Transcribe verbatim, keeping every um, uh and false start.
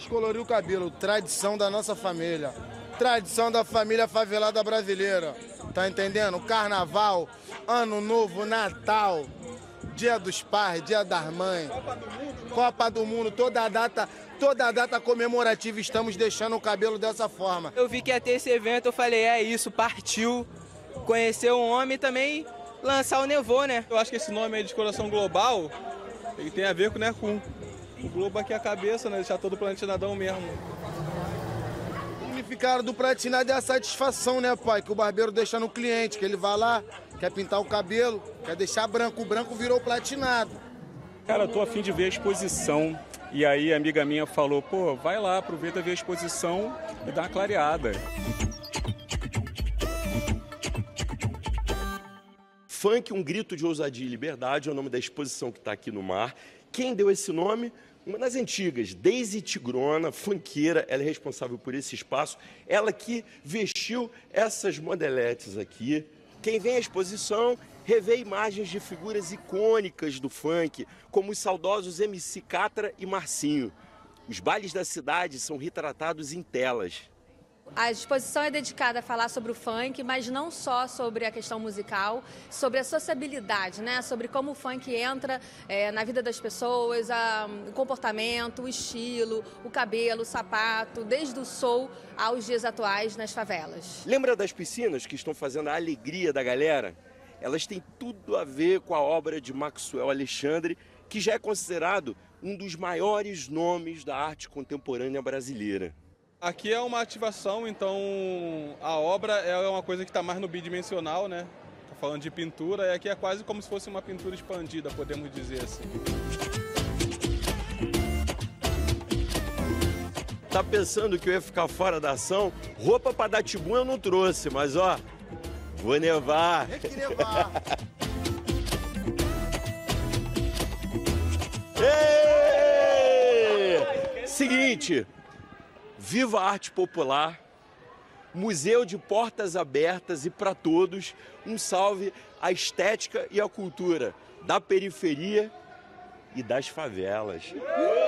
descolorir o cabelo, tradição da nossa família, tradição da família favelada brasileira, tá entendendo? Carnaval, Ano Novo, Natal, Dia dos Pais, Dia das Mães, Copa do Mundo, Copa do Mundo, toda a data, toda a data comemorativa estamos deixando o cabelo dessa forma. Eu vi que ia ter esse evento, eu falei, é isso, partiu, conhecer um homem e também lançar o Nevô, né? Eu acho que esse nome aí de Descoloração Global, ele tem a ver com, né, com o globo aqui a cabeça, né, deixar todo o platinadão mesmo. O significado do platinado é a satisfação, né, pai? Que o barbeiro deixa no cliente, que ele vai lá, quer pintar o cabelo, quer deixar branco, o branco virou platinado. Cara, eu tô a fim de ver a exposição. E aí a amiga minha falou, pô, vai lá, aproveita ver a exposição e dá uma clareada. Funk, um grito de ousadia e liberdade, é o nome da exposição que está aqui no mar. Quem deu esse nome? Uma das antigas, Daisy Tigrona, funkeira, ela é responsável por esse espaço. Ela que vestiu essas modeletes aqui. Quem vem à exposição revê imagens de figuras icônicas do funk, como os saudosos M C Catra e Marcinho. Os bailes da cidade são retratados em telas. A exposição é dedicada a falar sobre o funk, mas não só sobre a questão musical, sobre a sociabilidade, né? Sobre como o funk entra é, na vida das pessoas, a, o comportamento, o estilo, o cabelo, o sapato, desde o soul aos dias atuais nas favelas. Lembra das piscinas que estão fazendo a alegria da galera? Elas têm tudo a ver com a obra de Maxwell Alexandre, que já é considerado um dos maiores nomes da arte contemporânea brasileira. Aqui é uma ativação, então a obra é uma coisa que está mais no bidimensional, né? Tá falando de pintura, e aqui é quase como se fosse uma pintura expandida, podemos dizer assim. Tá pensando que eu ia ficar fora da ação? Roupa para dar tibum eu não trouxe, mas ó, vou nevar. Tem que nevar. Ei! Seguinte, viva a arte popular, museu de portas abertas e para todos, um salve à estética e à cultura da periferia e das favelas.